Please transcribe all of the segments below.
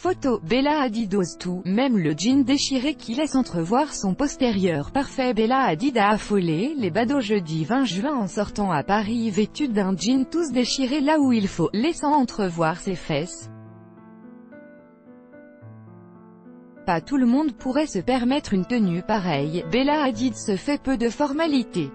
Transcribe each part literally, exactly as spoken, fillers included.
Photo, Bella Hadid ose tout, même le jean déchiré qui laisse entrevoir son postérieur parfait. Bella Hadid a affolé les badauds jeudi vingt juin en sortant à Paris vêtue d'un jean tous déchiré là où il faut, laissant entrevoir ses fesses. Pas tout le monde pourrait se permettre une tenue pareille, Bella Hadid se fait peu de formalités.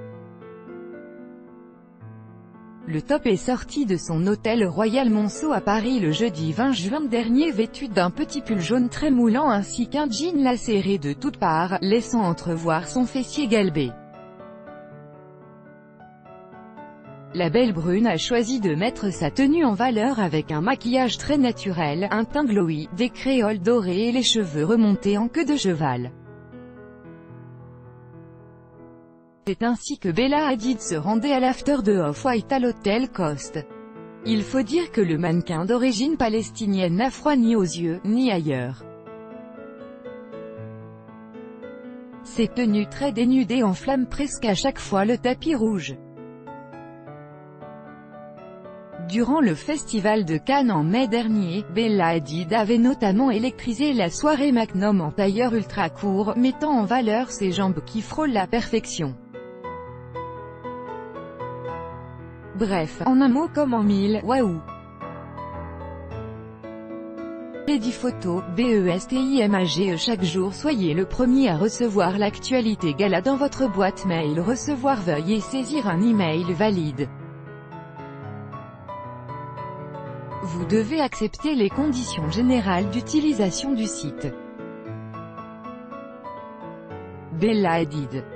Le top est sorti de son hôtel Royal Monceau à Paris le jeudi vingt juin dernier vêtu d'un petit pull jaune très moulant ainsi qu'un jean lacéré de toutes parts, laissant entrevoir son fessier galbé. La belle brune a choisi de mettre sa tenue en valeur avec un maquillage très naturel, un teint glowy, des créoles dorées et les cheveux remontés en queue de cheval. C'est ainsi que Bella Hadid se rendait à l'after de Off-White à l'hôtel Coste. Il faut dire que le mannequin d'origine palestinienne n'a froid ni aux yeux, ni ailleurs. Ses tenues très dénudées enflamment presque à chaque fois le tapis rouge. Durant le festival de Cannes en mai dernier, Bella Hadid avait notamment électrisé la soirée Magnum en tailleur ultra court, mettant en valeur ses jambes qui frôlent la perfection. Bref, en un mot comme en mille, waouh! Ready Photo, BESTIMAGE. Chaque jour soyez le premier à recevoir l'actualité gala dans votre boîte mail. Recevoir, veuillez saisir un email valide. Vous devez accepter les conditions générales d'utilisation du site. Bella Hadid.